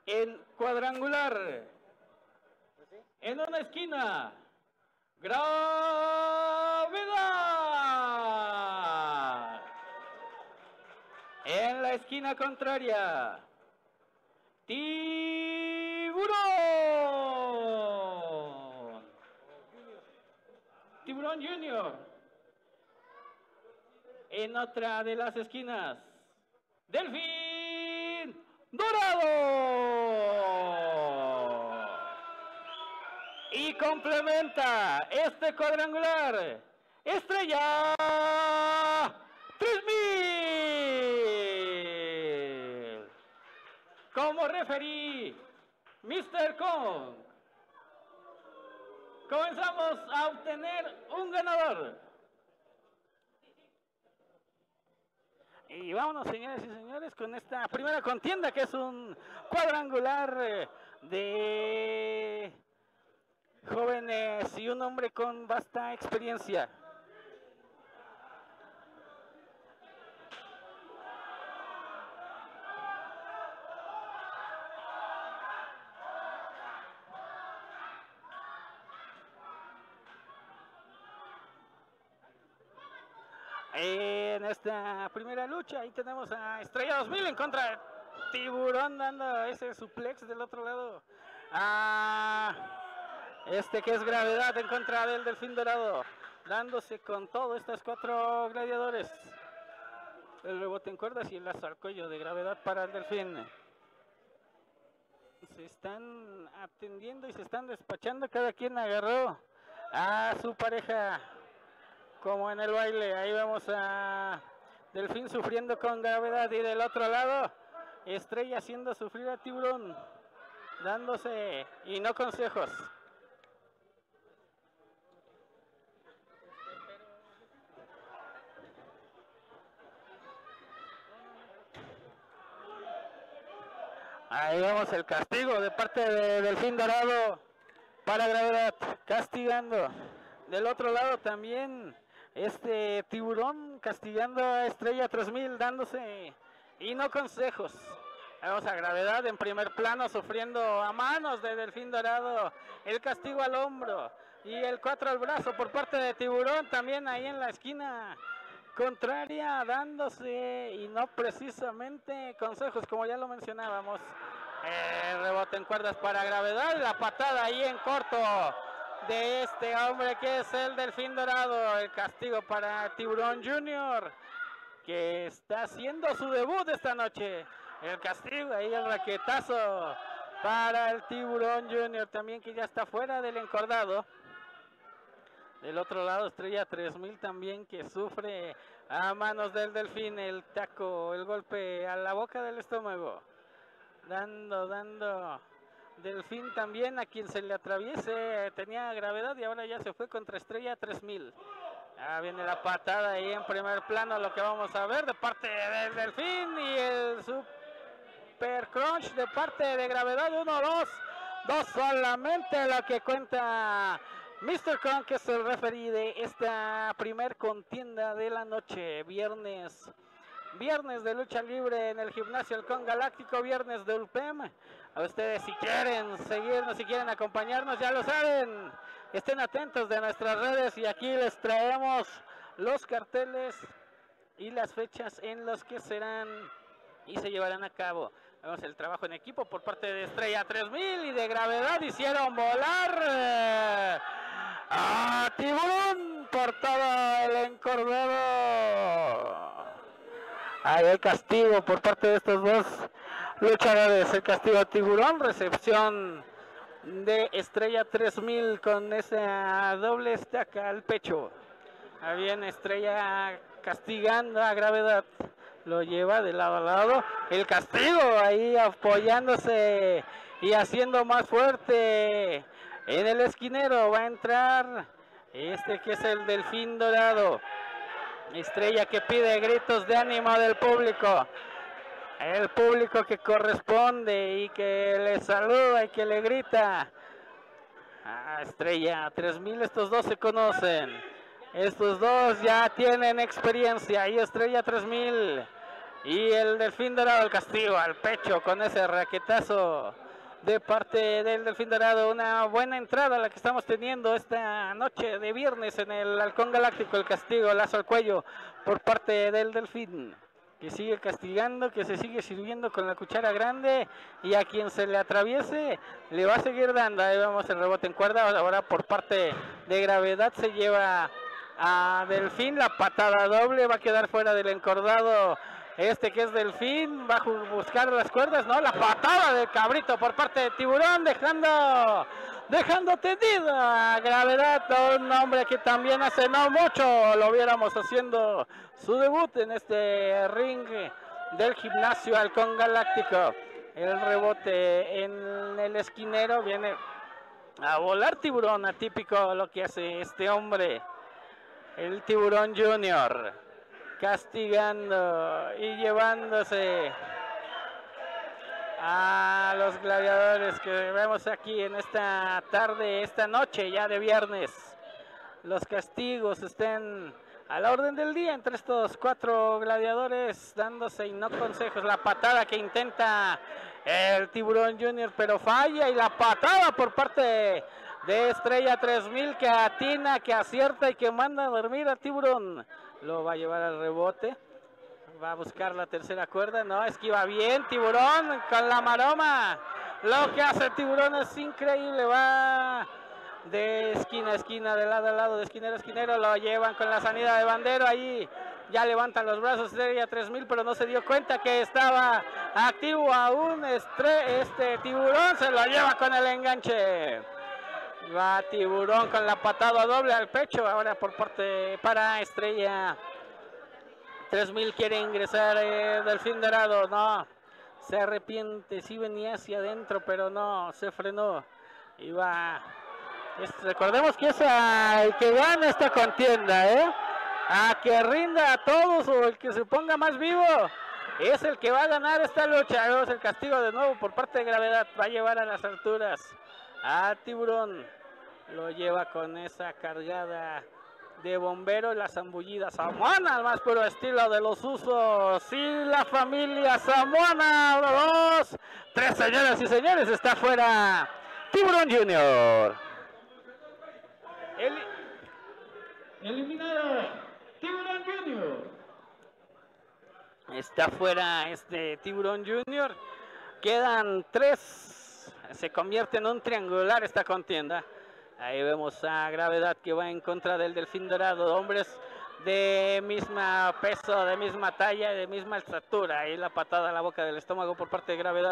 En cuadrangular, en una esquina, Gravedad. En la esquina contraria, Tiburón. Tiburón Junior. En otra de las esquinas, Delfín Dorado. Y complementa este cuadrangular, Estrella 3000. Como referí, Mr. Kong. Comenzamos a obtener un ganador. Y vámonos, señores y señores, con esta primera contienda, que es un cuadrangular de jóvenes y un hombre con vasta experiencia. En esta primera lucha, ahí tenemos a Estrella 2000 en contra de Tiburón, dando ese suplex del otro lado a este que es Gravedad en contra del Delfín Dorado, dándose con todo estas cuatro gladiadores. El rebote en cuerdas y el lazo al cuello de Gravedad para el Delfín. Se están atendiendo y se están despachando, cada quien agarró a su pareja. Como en el baile, ahí vemos a Delfín sufriendo con Gravedad y del otro lado Estrella haciendo sufrir a Tiburón, dándose y no consejos. Ahí vemos el castigo de parte de Delfín Dorado para Gravedad, castigando. Del otro lado también este Tiburón castigando a Estrella 3000, dándose y no consejos. Vamos a Gravedad en primer plano sufriendo a manos de Delfín Dorado el castigo al hombro y el 4 al brazo por parte de Tiburón, también ahí en la esquina contraria, dándose y no precisamente consejos, como ya lo mencionábamos. El rebote en cuerdas para Gravedad, la patada ahí en corto de este hombre que es el Delfín Dorado. El castigo para Tiburón Junior, que está haciendo su debut esta noche. El castigo, ahí el raquetazo para el Tiburón Junior, también que ya está fuera del encordado. Del otro lado Estrella 3000 también, que sufre a manos del Delfín el taco, el golpe a la boca del estómago. Dando Delfín también a quien se le atraviese, tenía Gravedad y ahora ya se fue contra Estrella 3000. Viene la patada ahí en primer plano, lo que vamos a ver de parte del Delfín, y el super crunch de parte de Gravedad. 1-2, 2 solamente lo que cuenta Mr. Kong, que es el referee de esta primer contienda de la noche. Viernes de lucha libre en el gimnasio El Kong Galáctico, viernes de Ulpem. A ustedes, si quieren seguirnos, si quieren acompañarnos, ya lo saben, estén atentos de nuestras redes y aquí les traemos los carteles y las fechas en los que serán y se llevarán a cabo. Vemos el trabajo en equipo por parte de Estrella 3000 y de Gravedad. Hicieron volar a Tiburón por todo el encordado. Ahí el castigo por parte de estos dos luchadores, el castigo a Tiburón, recepción de Estrella 3000 con esa doble estaca al pecho. Ahí viene Estrella castigando a Gravedad, lo lleva de lado a lado, el castigo ahí apoyándose y haciendo más fuerte. En el esquinero va a entrar este que es el Delfín Dorado. Estrella que pide gritos de ánimo del público. El público que corresponde y que le saluda y que le grita. Estrella 3000, estos dos se conocen. Estos dos ya tienen experiencia. Y Estrella 3000 Y el Delfín Dorado, el castigo al pecho con ese raquetazo de parte del Delfín Dorado. Una buena entrada la que estamos teniendo esta noche de viernes en el Halcón Galáctico. El castigo, lazo al cuello por parte del Delfín, que sigue castigando, que se sigue sirviendo con la cuchara grande, y a quien se le atraviese le va a seguir dando. Ahí vemos el rebote en cuerda. Ahora por parte de Gravedad se lleva a Delfín, la patada doble, va a quedar fuera del encordado. Este que es Delfín, va a buscar las cuerdas, no, la patada de Cabrito por parte de Tiburón, dejando tendido a Gravedad, un hombre que también hace no mucho lo viéramos haciendo su debut en este ring del gimnasio Halcón Galáctico. El rebote en el esquinero, viene a volar Tiburón, atípico lo que hace este hombre, el Tiburón Junior. Castigando y llevándose a los gladiadores que vemos aquí en esta tarde, esta noche ya de viernes. Los castigos estén a la orden del día entre estos 4 gladiadores, dándose y no consejos. La patada que intenta el Tiburón Junior, pero falla, y la patada por parte de Estrella 3000 que atina, que acierta y que manda a dormir a Tiburón. Lo va a llevar al rebote, va a buscar la tercera cuerda, no, esquiva bien Tiburón con la maroma. Lo que hace Tiburón es increíble, va de esquina a esquina, de lado a lado, de esquinero a esquinero, lo llevan con la salida de bandero. Ahí ya levantan los brazos Estrella 3000, pero no se dio cuenta que estaba activo aún este Tiburón, se lo lleva con el enganche. Va Tiburón con la patada doble al pecho, ahora por parte para Estrella 3000, quiere ingresar Delfín Dorado, no, se arrepiente, sí venía hacia adentro, pero no, se frenó, y va, recordemos que es el que gana esta contienda, a que rinda a todos, o el que se ponga más vivo, es el que va a ganar esta lucha. Vemos el castigo de nuevo por parte de Gravedad, va a llevar a las alturas a Tiburón, lo lleva con esa cargada de bombero, la zambullida samoana al más puro estilo de los usos, y la familia samoana. 1, 2, 3, señoras y señores, está fuera Tiburón Junior. Eliminado Tiburón Junior. Está fuera Tiburón Junior. Quedan 3. Se convierte en un triangular esta contienda. Ahí vemos a Gravedad que va en contra del Delfín Dorado. Hombres de misma peso, de misma talla, de misma estatura. Ahí la patada a la boca del estómago por parte de Gravedad.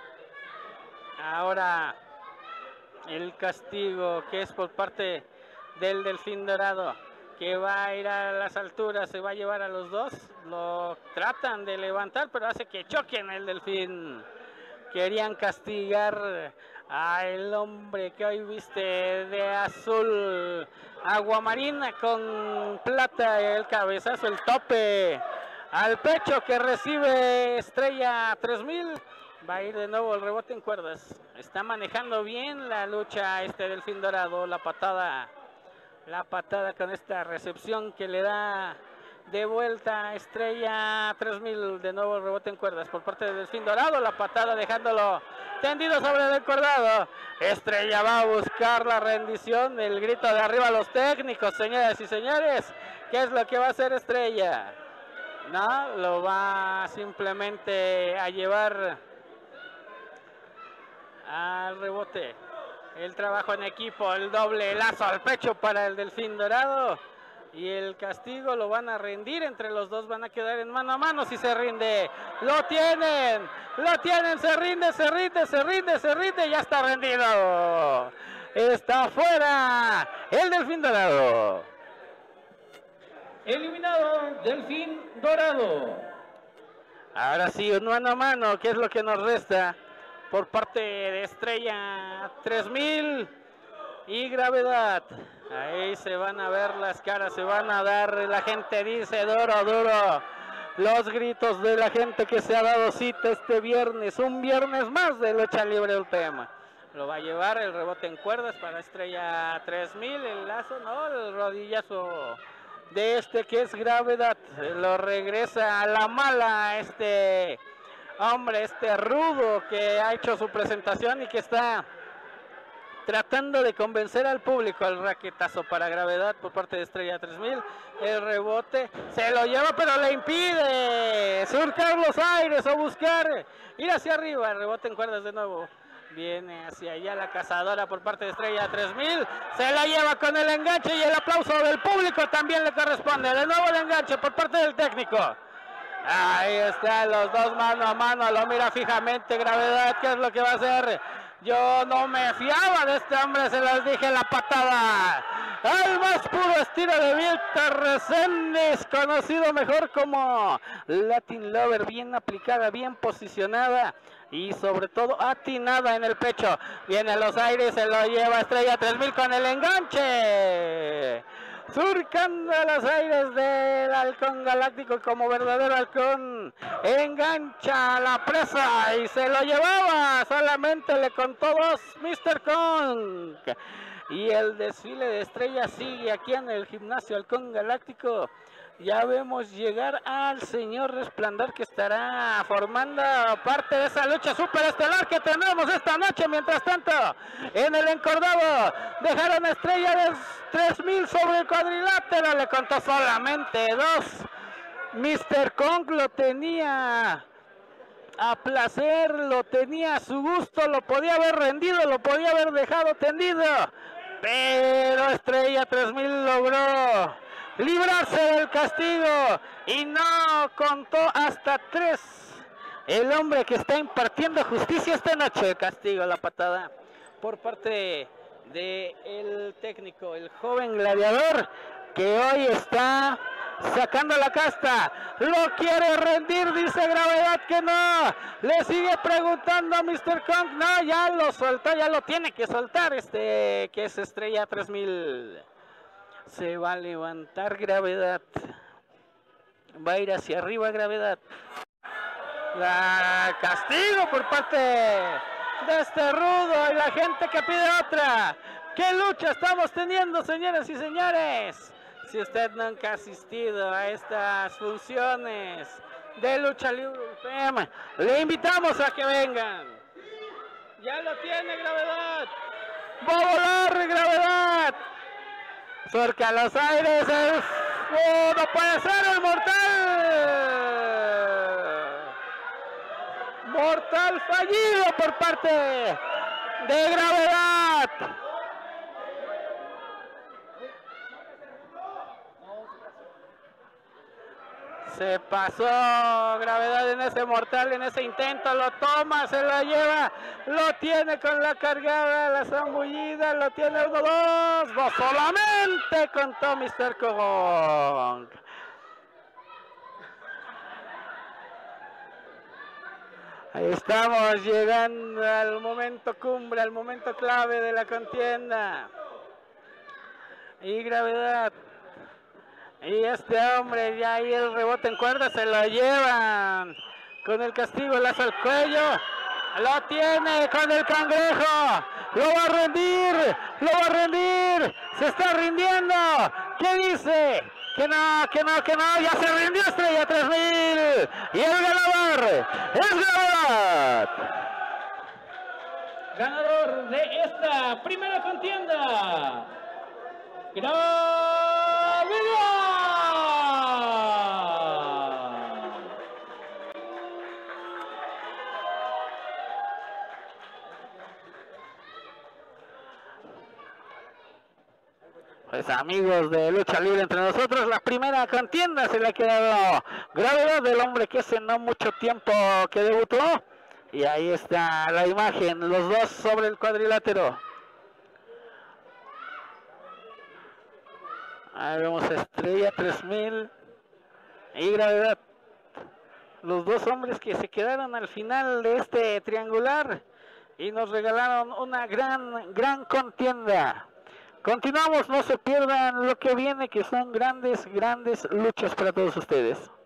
Ahora el castigo que es por parte del Delfín Dorado, que va a ir a las alturas, se va a llevar a los dos. Lo tratan de levantar, pero hace que choquen el Delfín. Querían castigar al hombre que hoy viste de azul aguamarina con plata, el cabezazo, el tope al pecho que recibe Estrella 3000. Va a ir de nuevo el rebote en cuerdas. Está manejando bien la lucha Delfín Dorado. La patada con esta recepción que le da de vuelta Estrella 3000. De nuevo el rebote en cuerdas por parte de Delfín Dorado. La patada dejándolo tendido sobre el encordado. Estrella va a buscar la rendición. El grito de arriba a los técnicos, señoras y señores. ¿Qué es lo que va a hacer Estrella? No, lo va simplemente a llevar al rebote. El trabajo en equipo, el doble lazo al pecho para el Delfín Dorado. Y el castigo lo van a rendir, entre los dos van a quedar en mano a mano. Si se rinde, lo tienen, se rinde, ya está rendido. Está fuera el Delfín Dorado. Eliminado Delfín Dorado. Ahora sí, un mano a mano, que es lo que nos resta por parte de Estrella 3000 y Gravedad. Ahí se van a ver las caras, se van a dar, la gente dice duro, duro. Los gritos de la gente que se ha dado cita este viernes, un viernes más de lucha libre UTM. Lo va a llevar el rebote en cuerdas para Estrella 3000, el lazo, no, el rodillazo de este que es Gravedad. Lo regresa a la mala este hombre, este rudo que ha hecho su presentación y que está tratando de convencer al público. El raquetazo para Gravedad por parte de Estrella 3000. El rebote se lo lleva, pero le impide surcar los aires o buscar ir hacia arriba. El rebote en cuerdas de nuevo. Viene hacia allá la cazadora por parte de Estrella 3000. Se la lleva con el enganche y el aplauso del público también le corresponde. De nuevo el enganche por parte del técnico. Ahí están los dos mano a mano. Lo mira fijamente Gravedad. ¿Qué es lo que va a hacer? Yo no me fiaba de este hombre, se las dije, la patada al más puro estilo de Víctor Reséndiz, conocido mejor como Latin Lover, bien aplicada, bien posicionada y sobre todo atinada en el pecho. Viene a los aires, se lo lleva Estrella 3000 con el enganche, surcando los aires del halcón galáctico como verdadero halcón. Engancha a la presa y se lo llevaba. Solamente le contó dos Mr. Kong. Y el desfile de estrellas sigue aquí en el gimnasio Halcón Galáctico. Ya vemos llegar al señor Resplandor, que estará formando parte de esa lucha superestelar que tenemos esta noche. Mientras tanto, en el encordado dejaron a Estrella de 3000 sobre el cuadrilátero. Le contó solamente dos. Mr. Kong lo tenía a placer, lo tenía a su gusto, lo podía haber rendido, lo podía haber dejado tendido, pero Estrella 3000 logró librarse del castigo y no contó hasta 3. El hombre que está impartiendo justicia esta noche. El castigo, la patada por parte del técnico, el joven gladiador, que hoy está sacando la casta. Lo quiere rendir, dice Gravedad que no. Le sigue preguntando a Mr. Kong. No, ya lo soltó, ya lo tiene que soltar que es Estrella 3000. Se va a levantar Gravedad. Va a ir hacia arriba Gravedad. La castigo por parte de este rudo y la gente que pide otra. ¡Qué lucha estamos teniendo, señoras y señores! Si usted nunca ha asistido a estas funciones de Lucha Libre UPM, le invitamos a que vengan. Ya lo tiene Gravedad. Va a volar Gravedad. Surca los aires. No puede ser el mortal. Mortal fallido por parte de Gravedad. Se pasó Gravedad en ese mortal, en ese intento, lo toma, se lo lleva, lo tiene con la cargada, la zambullida, lo tiene 1-2, no solamente contó Mr. Kong. Ahí estamos llegando al momento cumbre, al momento clave de la contienda. Y Gravedad. Y este hombre, ya ahí el rebote en cuerda, se lo llevan con el castigo, lazo al cuello, lo tiene con el cangrejo, lo va a rendir, se está rindiendo. ¿Qué dice? Que no, ya se rindió Estrella 3000, y el ganador es Gravedad. Ganador de esta primera contienda, Gravedad. Pues amigos de Lucha Libre entre nosotros, la primera contienda se le ha quedado Gravedad, del hombre que hace no mucho tiempo que debutó. Y ahí está la imagen, los dos sobre el cuadrilátero. Ahí vemos a Estrella 3000 y Gravedad. Los dos hombres que se quedaron al final de este triangular y nos regalaron una gran contienda. Continuamos, no se pierdan lo que viene, que son grandes luchas para todos ustedes.